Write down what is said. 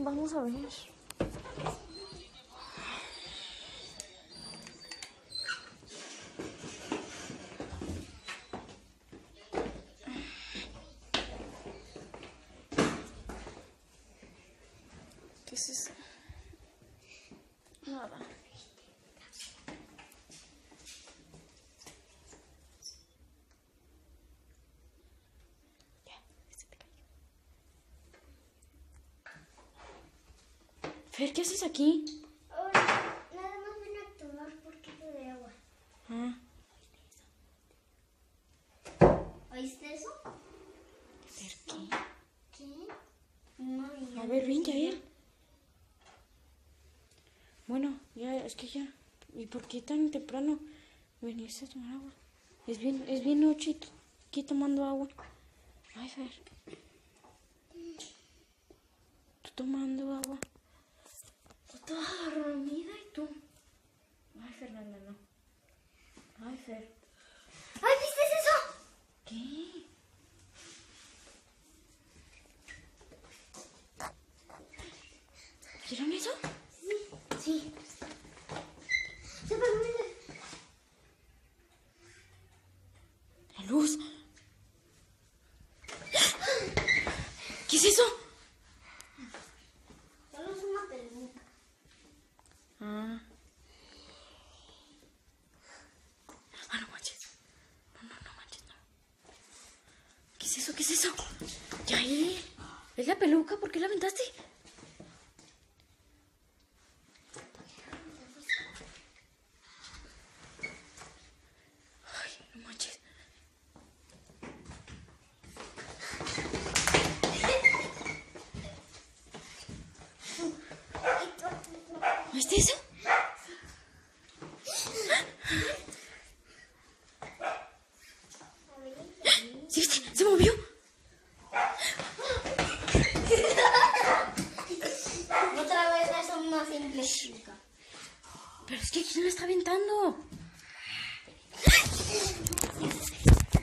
vamos a ver. ¿Qué es eso? Nada. Fer, ¿qué haces aquí? Ahora, nada más ven a tomar un poquito de agua. Ah. ¿Oíste eso? ¿Fer qué? ¿Qué? No, A ver, ven, Yael. Bueno, ya, es que ya. ¿Y por qué tan temprano veniste a tomar agua? Es bien noche y tú aquí tomando agua. Ay, Fer. Tú tomando agua. Tú toda dormida y tú. Ay, Fernanda, no. Ay, Fer. ¡Ay, viste eso! ¿Qué? ¿Vieron eso? Sí. Se apagó La luz. ¿Qué es eso? Solo es una peluca. Ah. Ah, no manches. No manches, no. ¿Qué es eso? ¿Qué es eso? Yael. ¿Es la peluca? ¿Por qué la aventaste? Ay, no manches. ¿Viste eso? ¿Sí viste? ¿Se movió? Otra vez es una simple chica. Pero es que ¿quién la está aventando?